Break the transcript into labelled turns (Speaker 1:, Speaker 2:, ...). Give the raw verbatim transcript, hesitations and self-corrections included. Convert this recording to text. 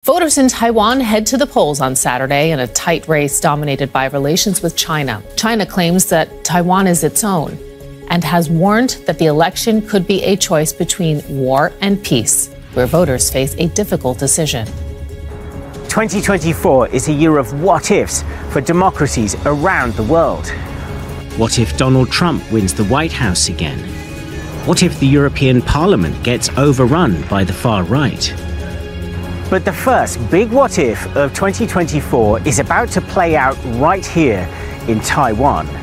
Speaker 1: Voters in Taiwan head to the polls on Saturday in a tight race dominated by relations with China. China claims that Taiwan is its own and has warned that the election could be a choice between war and peace, where voters face a difficult decision.
Speaker 2: twenty twenty-four is a year of what-ifs for democracies around the world.
Speaker 3: What if Donald Trump wins the White House again? What if the European Parliament gets overrun by the far right?
Speaker 2: But the first big what-if of twenty twenty-four is about to play out right here in Taiwan.